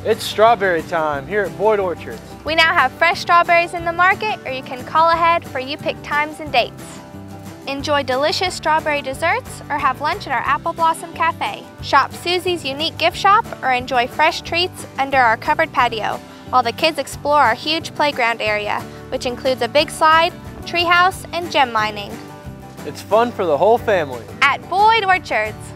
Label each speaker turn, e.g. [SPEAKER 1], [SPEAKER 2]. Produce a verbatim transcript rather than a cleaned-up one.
[SPEAKER 1] It's strawberry time here at Boyd Orchards.
[SPEAKER 2] We now have fresh strawberries in the market, or you can call ahead for you pick times and dates. Enjoy delicious strawberry desserts or have lunch at our Apple Blossom Cafe. Shop Susie's unique gift shop or enjoy fresh treats under our covered patio while the kids explore our huge playground area, which includes a big slide, treehouse, and gem mining.
[SPEAKER 1] It's fun for the whole family
[SPEAKER 2] at Boyd Orchards.